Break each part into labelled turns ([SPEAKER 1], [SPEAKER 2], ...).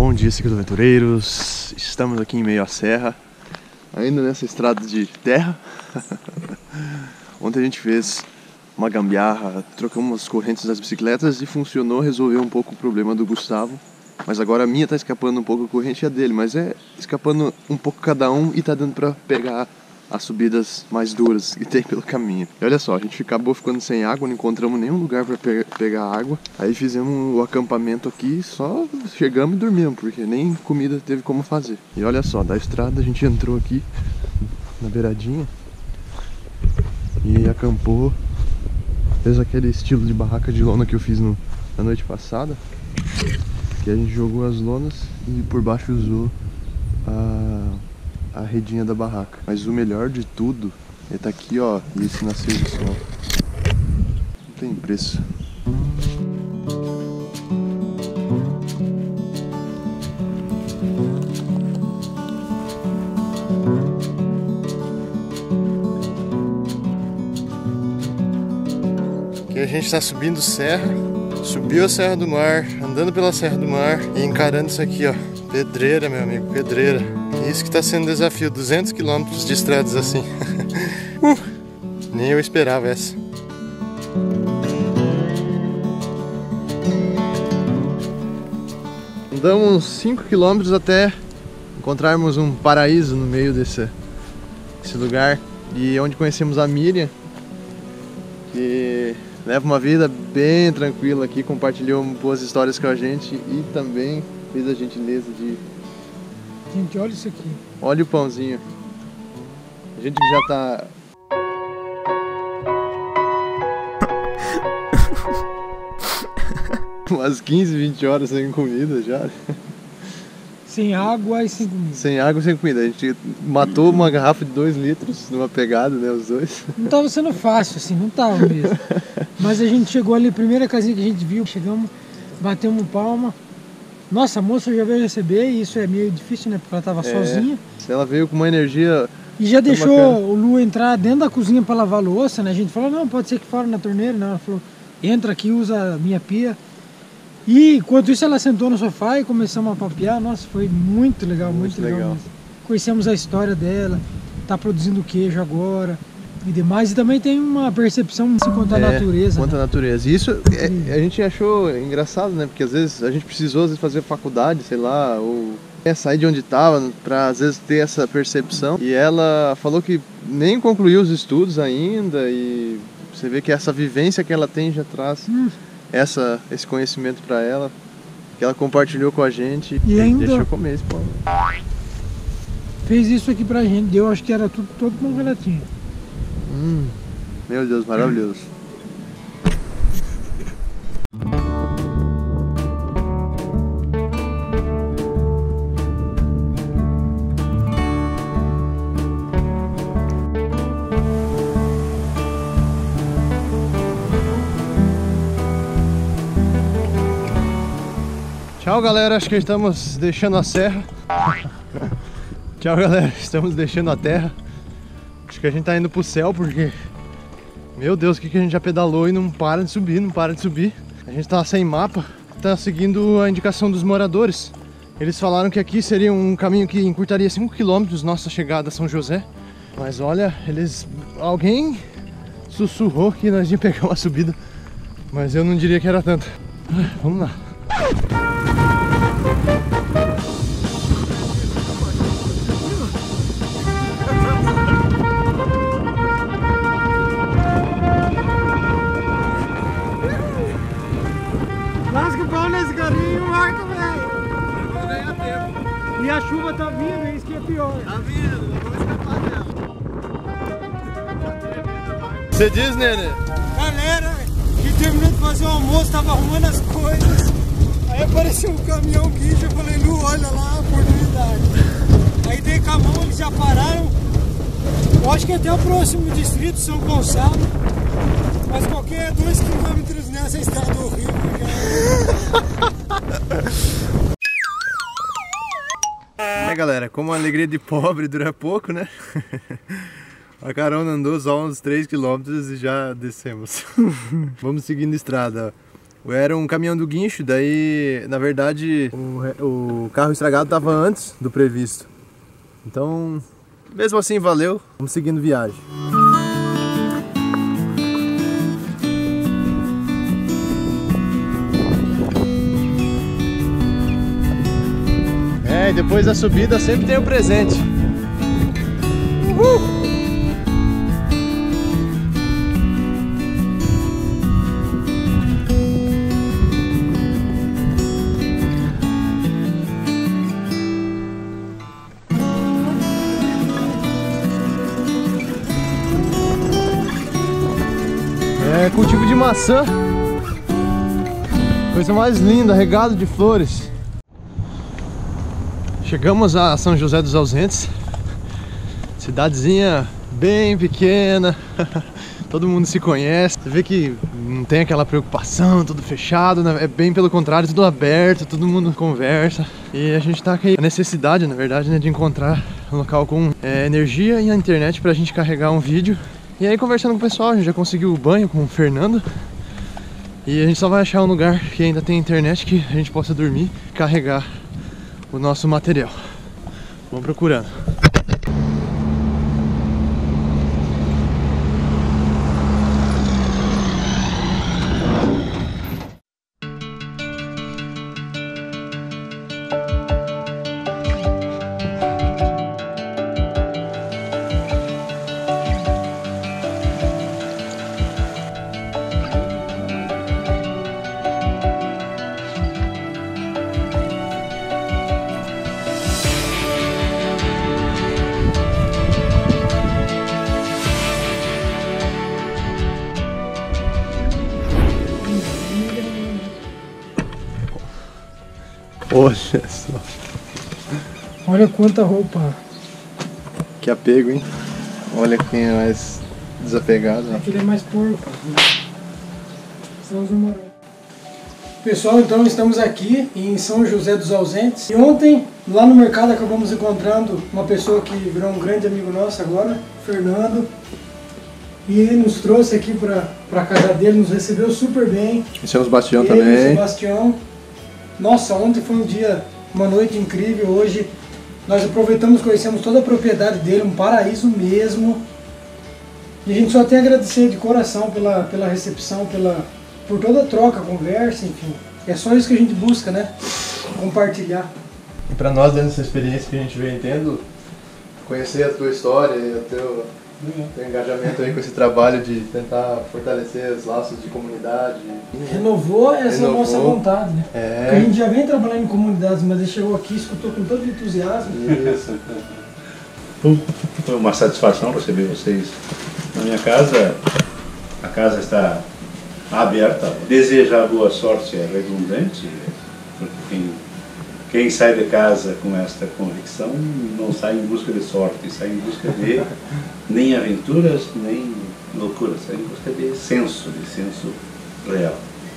[SPEAKER 1] Bom dia, cicloaventureiros. Estamos aqui em meio à serra, ainda nessa estrada de terra. Ontem a gente fez uma gambiarra, trocamos as correntes das bicicletas e funcionou, resolveu um pouco o problema do Gustavo. Mas agora a minha tá escapando um pouco a corrente e a dele, mas é escapando um pouco cada um e tá dando pra pegar as subidas mais duras que tem pelo caminho. E olha só, a gente acabou ficando sem água, não encontramos nenhum lugar pra pegar água. Aí fizemos o acampamento aqui, só chegamos e dormimos, porque nem comida teve como fazer. E olha só, da estrada a gente entrou aqui na beiradinha e acampou. Fez aquele estilo de barraca de lona que eu fiz na noite passada, que a gente jogou as lonas e por baixo usou a redinha da barraca. Mas o melhor de tudo é tá aqui, ó, e esse nascer do sol. Não tem preço. Aqui a gente tá subindo serra, subiu a Serra do Mar, andando pela Serra do Mar e encarando isso aqui, ó. Pedreira, meu amigo, pedreira. Isso que tá sendo desafio, 200 km de estradas assim. Nem eu esperava essa. Andamos uns 5 km até encontrarmos um paraíso no meio desse lugar. E onde conhecemos a Miriam, que leva uma vida bem tranquila aqui, compartilhou boas histórias com a gente e também fez a gentileza de...
[SPEAKER 2] Gente, olha isso aqui.
[SPEAKER 1] Olha o pãozinho. A gente já tá... umas 15, 20 horas sem comida já.
[SPEAKER 2] Sem água e sem comida.
[SPEAKER 1] Sem água e sem comida. A gente matou uma garrafa de 2 litros numa pegada, né, os dois.
[SPEAKER 2] Não tava sendo fácil assim, não tava mesmo. Mas a gente chegou ali, a primeira casinha que a gente viu, chegamos, batemos palma. Nossa, a moça já veio receber e isso é meio difícil, né? Porque ela tava sozinha.
[SPEAKER 1] Ela veio com uma energia...
[SPEAKER 2] E já deixou o Lu entrar dentro da cozinha para lavar louça, né? A gente falou, não, pode ser que fora na torneira. Não, ela falou, entra aqui, usa a minha pia. E enquanto isso ela sentou no sofá e começamos a papear. Nossa, foi muito legal, muito legal mesmo. Conhecemos a história dela, tá produzindo queijo agora e demais. E também tem uma percepção quanto à natureza.
[SPEAKER 1] Quanto à natureza. E isso a gente achou engraçado, né? Porque às vezes a gente precisou fazer faculdade, sei lá, ou sair de onde estava para às vezes ter essa percepção. E ela falou que nem concluiu os estudos ainda e você vê que essa vivência que ela tem já traz esse conhecimento para ela, que ela compartilhou com a gente
[SPEAKER 2] e ainda
[SPEAKER 1] deixou comer esse pão.
[SPEAKER 2] Fez isso aqui pra gente, deu, acho que era tudo todo pão que ela tinha.
[SPEAKER 1] Meu Deus, maravilhoso. Tchau, galera, acho que estamos deixando a serra. Tchau, galera, estamos deixando a terra. Acho que a gente tá indo pro céu porque... meu Deus, o que a gente já pedalou e não para de subir, não para de subir. A gente tá sem mapa, tá seguindo a indicação dos moradores. Eles falaram que aqui seria um caminho que encurtaria 5 km nossa chegada a São José. Mas olha, alguém sussurrou que nós íamos pegar uma subida, mas eu não diria que era tanto. Vamos lá.
[SPEAKER 2] Lasca o pau nesse carinho e marca, velho. Vou ganhar tempo. E a chuva tá vindo, isso que é pior.
[SPEAKER 1] Tá vindo, vamos escapar dela. Você diz, Nenê?
[SPEAKER 2] Galera, que terminou de fazer o almoço, tava arrumando as coisas. Aí apareceu um caminhão guincho, eu falei, Lu, olha lá a oportunidade. Aí dei com a mão, eles já pararam. Eu acho que até o próximo distrito, São Gonçalo. Mas qualquer 2 km nessa estrada horrível
[SPEAKER 1] É, galera, como a alegria de pobre dura pouco, né? A carona andou só uns 3 km e já descemos. Vamos seguindo a estrada. Era um caminhão do guincho, daí, na verdade, o carro estragado estava antes do previsto. Então, mesmo assim, valeu. Vamos seguindo viagem. E depois da subida sempre tem o presente. Uhul! É cultivo de maçã. Coisa mais linda, regado de flores. Chegamos a São José dos Ausentes, cidadezinha bem pequena, todo mundo se conhece, você vê que não tem aquela preocupação, tudo fechado, né? É bem pelo contrário, tudo aberto, todo mundo conversa. E a gente tá com a necessidade, na verdade, né, de encontrar um local com energia e a internet pra gente carregar um vídeo. E aí, conversando com o pessoal, a gente já conseguiu o banho com o Fernando. E a gente só vai achar um lugar que ainda tem internet, que a gente possa dormir e carregar o nosso material. Vamos procurando. Olha só.
[SPEAKER 2] Olha quanta roupa.
[SPEAKER 1] Que apego, hein? Olha quem é mais desapegado.
[SPEAKER 2] Aquele é mais porco. São os humorosos. Pessoal, então estamos aqui em São José dos Ausentes. E ontem, lá no mercado, acabamos encontrando uma pessoa que virou um grande amigo nosso agora, Fernando. E ele nos trouxe aqui para a casa dele, nos recebeu super bem.
[SPEAKER 1] Esse é o Sebastião
[SPEAKER 2] também.
[SPEAKER 1] também.
[SPEAKER 2] Sebastião. Nossa, ontem foi um dia, uma noite incrível. Hoje nós aproveitamos, conhecemos toda a propriedade dele, um paraíso mesmo. E a gente só tem a agradecer de coração pela recepção, por toda a troca, conversa, enfim. É só isso que a gente busca, né? Compartilhar.
[SPEAKER 1] E para nós, dentro dessa experiência que a gente vem tendo, conhecer a tua história e o teu engajamento aí com esse trabalho de tentar fortalecer os laços de comunidade.
[SPEAKER 2] Renovou essa nossa vontade, né? Porque a gente já vem trabalhando em comunidades, mas ele chegou aqui e escutou com todo entusiasmo.
[SPEAKER 1] Isso.
[SPEAKER 3] Foi uma satisfação receber vocês na minha casa. A casa está aberta. Desejar boa sorte é redundante, porque quem sai de casa com esta convicção não sai em busca de sorte, sai em busca de nem aventuras, nem loucuras, sai em busca de senso real.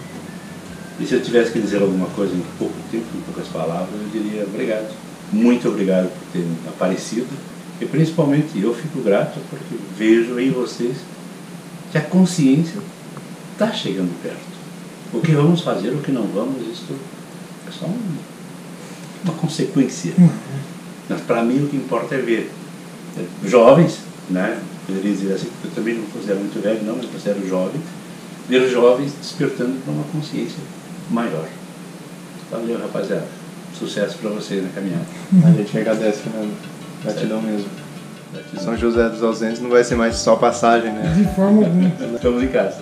[SPEAKER 3] E se eu tivesse que dizer alguma coisa em pouco tempo, em poucas palavras, eu diria obrigado. Muito obrigado por terem aparecido. E principalmente eu fico grato porque vejo em vocês que a consciência está chegando perto. O que vamos fazer, o que não vamos, isso é só uma consequência. Mas para mim o que importa é ver jovens, né? Poderia dizer assim, eu também não considero muito velho, não, mas considero jovem, ver jovens despertando para uma consciência maior. Valeu, rapaziada. Sucesso para vocês na caminhada.
[SPEAKER 1] A gente agradece, Fernando. Gratidão mesmo. Gratidão. São José dos Ausentes não vai ser mais só passagem, né?
[SPEAKER 2] De forma alguma.
[SPEAKER 3] Estamos em casa.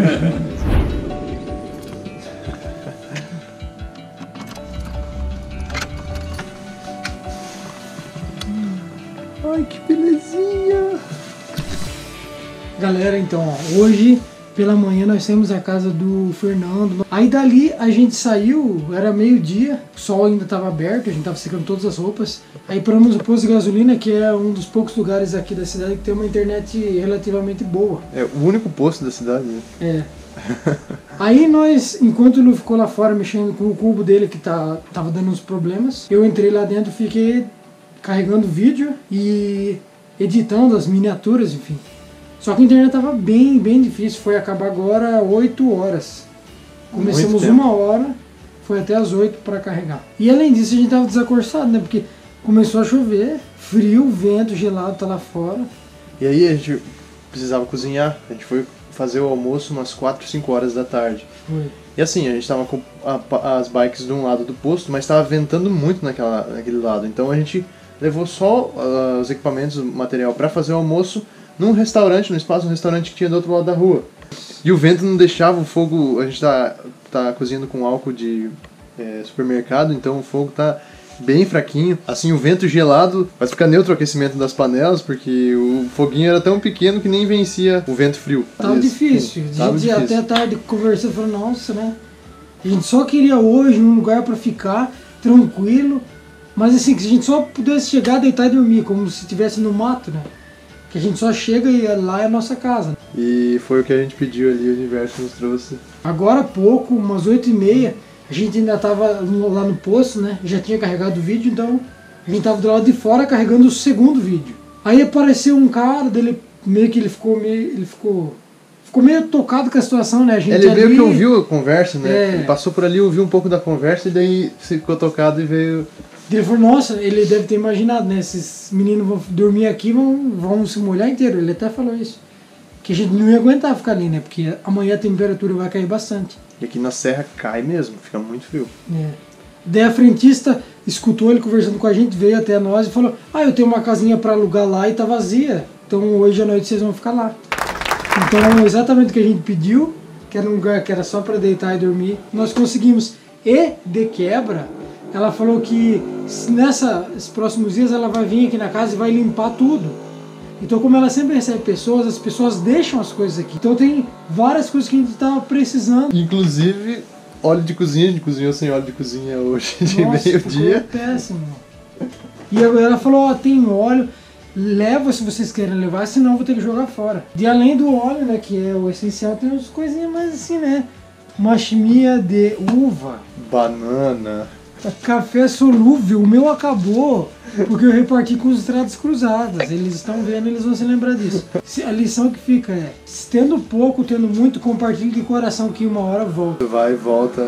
[SPEAKER 1] Ai, que belezinha!
[SPEAKER 2] Galera, então, ó, hoje pela manhã nós temos a casa do Fernando. Aí dali a gente saiu, era meio-dia, o sol ainda estava aberto, a gente estava secando todas as roupas. Aí paramos no posto de gasolina, que é um dos poucos lugares aqui da cidade que tem uma internet relativamente boa.
[SPEAKER 1] É o único posto da cidade, né?
[SPEAKER 2] É. Aí nós, enquanto o Lu ficou lá fora mexendo com o cubo dele que tava dando uns problemas, eu entrei lá dentro, fiquei carregando vídeo e editando as miniaturas, enfim. Só que a internet tava bem difícil, foi acabar agora 8 horas. Começamos 1h, foi até as 8 para carregar. E além disso a gente tava desacorçado, né? Porque começou a chover, frio, vento, gelado, tá lá fora.
[SPEAKER 1] E aí a gente precisava cozinhar, a gente foi fazer o almoço umas 4, 5 horas da tarde.
[SPEAKER 2] Foi.
[SPEAKER 1] E assim, a gente tava com as bikes de um lado do posto, mas tava ventando muito naquele lado. Então a gente levou só os equipamentos, o material para fazer o almoço num restaurante, no espaço, um restaurante que tinha do outro lado da rua. E o vento não deixava o fogo, a gente tá cozinhando com álcool de supermercado, então o fogo tá bem fraquinho. Assim, o vento gelado vai ficar neutro o aquecimento das panelas, porque o foguinho era tão pequeno que nem vencia o vento frio.
[SPEAKER 2] Tava difícil. A gente até a tarde conversando, falou, nossa, né? A gente só queria hoje um lugar para ficar tranquilo, mas assim, que a gente só pudesse chegar, deitar e dormir, como se estivesse no mato, né? Que a gente só chega e lá é a nossa casa.
[SPEAKER 1] E foi o que a gente pediu ali, o universo nos trouxe.
[SPEAKER 2] Agora há pouco, umas 8h30, a gente ainda tava lá no posto, né? Já tinha carregado o vídeo, então a gente tava do lado de fora carregando o segundo vídeo. Aí apareceu um cara, dele meio que ele ficou meio tocado com a situação, né? A gente
[SPEAKER 1] ele meio que ouviu a conversa, né? Ele passou por ali, ouviu um pouco da conversa e daí ficou tocado e veio...
[SPEAKER 2] Ele falou, nossa, ele deve ter imaginado, né? Esses meninos vão dormir aqui, vão se molhar inteiro. Ele até falou isso. Que a gente não ia aguentar ficar ali, né? Porque amanhã a temperatura vai cair bastante.
[SPEAKER 1] E aqui na serra cai mesmo, fica muito frio.
[SPEAKER 2] Daí a frentista escutou ele conversando com a gente, veio até nós e falou, eu tenho uma casinha pra alugar lá e tá vazia. Então hoje à noite vocês vão ficar lá. Então exatamente o que a gente pediu, que era um lugar que era só pra deitar e dormir, nós conseguimos. E de quebra, ela falou que nesses próximos dias ela vai vir aqui na casa e vai limpar tudo. Então, como ela sempre recebe pessoas, as pessoas deixam as coisas aqui. Então tem várias coisas que a gente tava precisando.
[SPEAKER 1] Inclusive, óleo de cozinha, a gente cozinhou sem óleo de cozinha hoje de meio-dia.
[SPEAKER 2] Péssimo. E ela falou, tem óleo, leva se vocês querem levar, senão eu vou ter que jogar fora. E além do óleo, né, que é o essencial, tem umas coisinhas mais assim, né? Uma chimia de uva.
[SPEAKER 1] Banana.
[SPEAKER 2] Café solúvel, o meu acabou, porque eu reparti com os estradas cruzadas. Eles estão vendo, eles vão se lembrar disso. A lição que fica é, tendo pouco, tendo muito, compartilhe de coração que uma hora volta.
[SPEAKER 1] Vai e volta,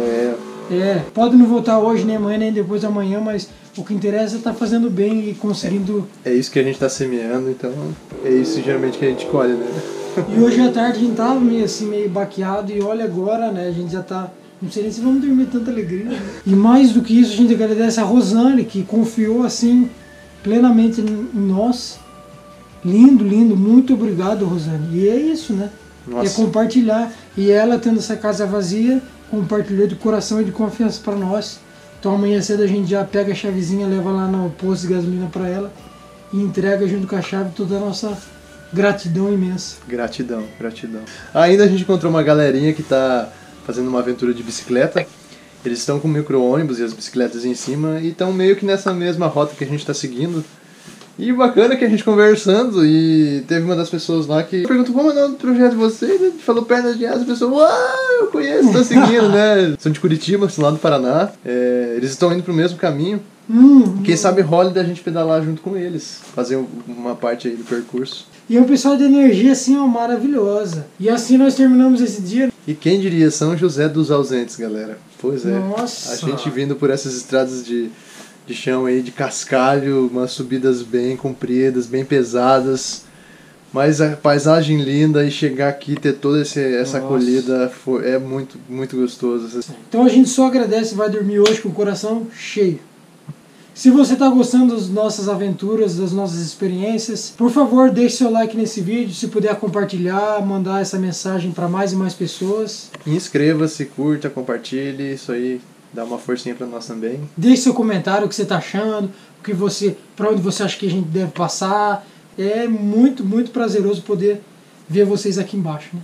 [SPEAKER 2] pode não voltar hoje, nem amanhã, nem depois da manhã, mas o que interessa é estar fazendo bem e conseguindo...
[SPEAKER 1] É isso que a gente está semeando, então é isso geralmente que a gente colhe, né?
[SPEAKER 2] E hoje à tarde a gente tava meio baqueado e olha agora, né, a gente já tá... Não sei nem se vamos dormir tanta alegria. Né? E mais do que isso, a gente agradece a Rosane, que confiou assim plenamente em nós. Lindo, lindo. Muito obrigado, Rosane. E é isso, né? Nossa. É compartilhar. E ela, tendo essa casa vazia, compartilhou de coração e de confiança para nós. Então amanhã cedo a gente já pega a chavezinha, leva lá no posto de gasolina para ela e entrega junto com a chave toda a nossa gratidão imensa.
[SPEAKER 1] Gratidão, gratidão. Ainda a gente encontrou uma galerinha que tá fazendo uma aventura de bicicleta. Eles estão com o micro-ônibus e as bicicletas em cima e estão meio que nessa mesma rota que a gente está seguindo. E bacana que a gente conversando e teve uma das pessoas lá que perguntou como é o nome do projeto de vocês, a gente falou Pernas de Asa, a pessoa, uau, eu conheço, tô seguindo, né? São de Curitiba, lá do Paraná, eles estão indo pro mesmo caminho. Quem sabe role da gente pedalar junto com eles, fazer uma parte aí do percurso.
[SPEAKER 2] E é um pessoal de energia assim, ó, maravilhosa. E assim nós terminamos esse dia.
[SPEAKER 1] E quem diria, São José dos Ausentes, galera. Pois é.
[SPEAKER 2] Nossa.
[SPEAKER 1] A gente vindo por essas estradas de chão aí, de cascalho, umas subidas bem compridas, bem pesadas. Mas a paisagem linda e chegar aqui, ter toda essa acolhida, é muito, muito gostoso.
[SPEAKER 2] Então a gente só agradece e vai dormir hoje com o coração cheio. Se você está gostando das nossas aventuras, das nossas experiências, por favor, deixe seu like nesse vídeo, se puder compartilhar, mandar essa mensagem para mais e mais pessoas.
[SPEAKER 1] Inscreva-se, curta, compartilhe, isso aí dá uma forcinha para nós também.
[SPEAKER 2] Deixe seu comentário, o que você está achando, para onde você acha que a gente deve passar. É muito, muito prazeroso poder ver vocês aqui embaixo. Né?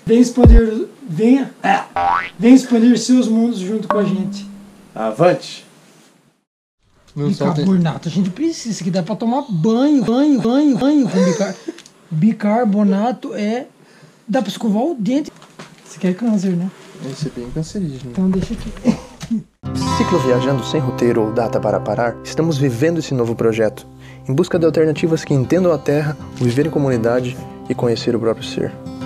[SPEAKER 2] Venha expandir seus mundos junto com a gente.
[SPEAKER 1] Avante!
[SPEAKER 2] Bicarbonato, a gente precisa, isso aqui dá pra tomar banho com bicarbonato dá pra escovar o dente. Isso aqui é câncer, né?
[SPEAKER 1] Esse é bem cancerígeno.
[SPEAKER 2] Então deixa aqui.
[SPEAKER 4] Ciclo Viajando Sem Roteiro ou Data para Parar, estamos vivendo esse novo projeto, em busca de alternativas que entendam a Terra, o viver em comunidade e conhecer o próprio ser.